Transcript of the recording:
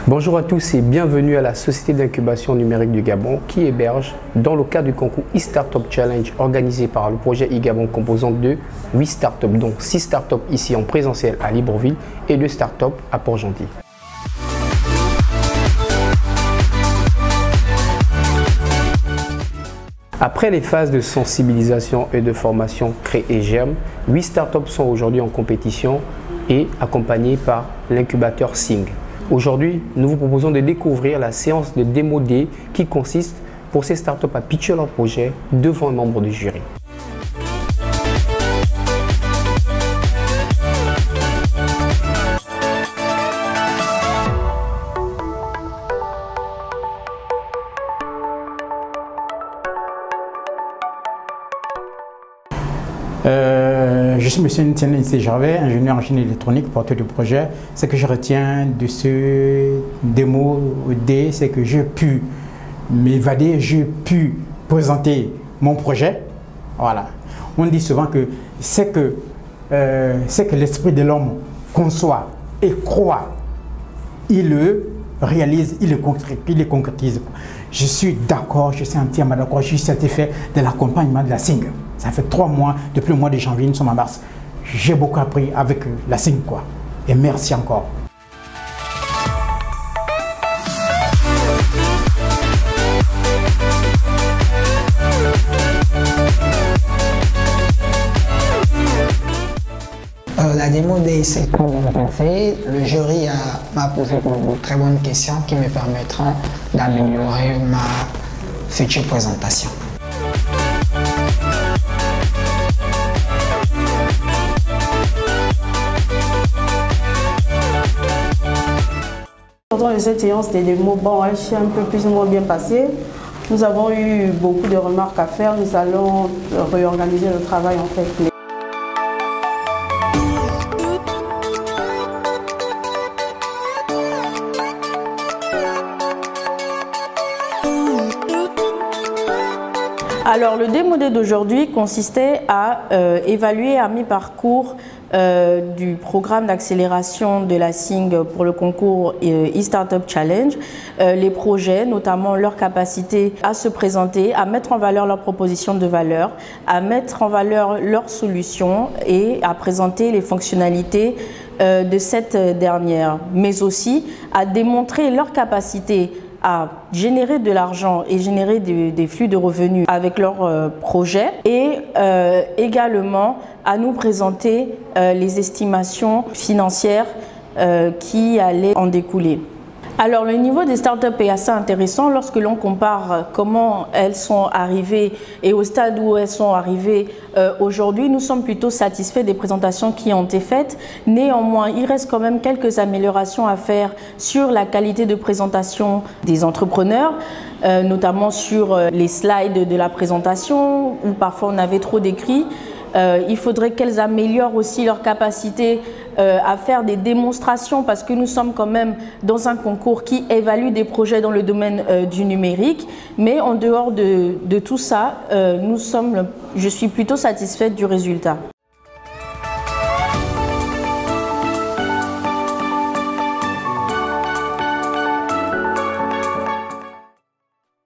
Bonjour à tous et bienvenue à la Société d'incubation numérique du Gabon qui héberge, dans le cadre du concours e-Startup Challenge organisé par le projet e-Gabon composant de 8 startups, dont 6 startups ici en présentiel à Libreville et 2 startups à Port-Gentil. Après les phases de sensibilisation et de formation Crée et Germe, 8 startups sont aujourd'hui en compétition et accompagnées par l'incubateur Sing. Aujourd'hui, nous vous proposons de découvrir la séance de démo D qui consiste pour ces startups à pitcher leur projet devant un membre du jury. Je suis M. Etienne Gervais, ingénieur en génie électronique, porteur du projet. Ce que je retiens de ce démo D, c'est que j'ai pu m'évader, j'ai pu présenter mon projet. Voilà. On dit souvent que c'est que l'esprit de l'homme conçoit et croit, il le réalise, il le concrétise. Je suis d'accord, je suis entièrement d'accord, je suis satisfait de l'accompagnement de la SING. Ça fait 3 mois, depuis le mois de janvier, nous sommes en mars. J'ai beaucoup appris avec la SING, quoi. Et merci encore. La démo s'est très bien passée. Le jury m'a posé de très bonnes questions qui me permettront d'améliorer ma future présentation. Pendant cette séance des démos, elle s'est un peu plus ou moins bien passée. Nous avons eu beaucoup de remarques à faire. Nous allons réorganiser le travail en fait. Alors, le démo d'aujourd'hui consistait à évaluer à mi-parcours du programme d'accélération de la SING pour le concours e-Startup Challenge, les projets, notamment leur capacité à se présenter, à mettre en valeur leurs propositions de valeur, à mettre en valeur leurs solutions et à présenter les fonctionnalités de cette dernière, mais aussi à démontrer leur capacité à générer de l'argent et générer des flux de revenus avec leurs projets et également à nous présenter les estimations financières qui allaient en découler. Alors, le niveau des startups est assez intéressant lorsque l'on compare comment elles sont arrivées et au stade où elles sont arrivées aujourd'hui. Nous sommes plutôt satisfaits des présentations qui ont été faites. Néanmoins, il reste quand même quelques améliorations à faire sur la qualité de présentation des entrepreneurs, notamment sur les slides de la présentation où parfois on avait trop d'écrits. Il faudrait qu'elles améliorent aussi leur capacité à faire des démonstrations parce que nous sommes quand même dans un concours qui évalue des projets dans le domaine du numérique. Mais en dehors de tout ça, je suis plutôt satisfaite du résultat.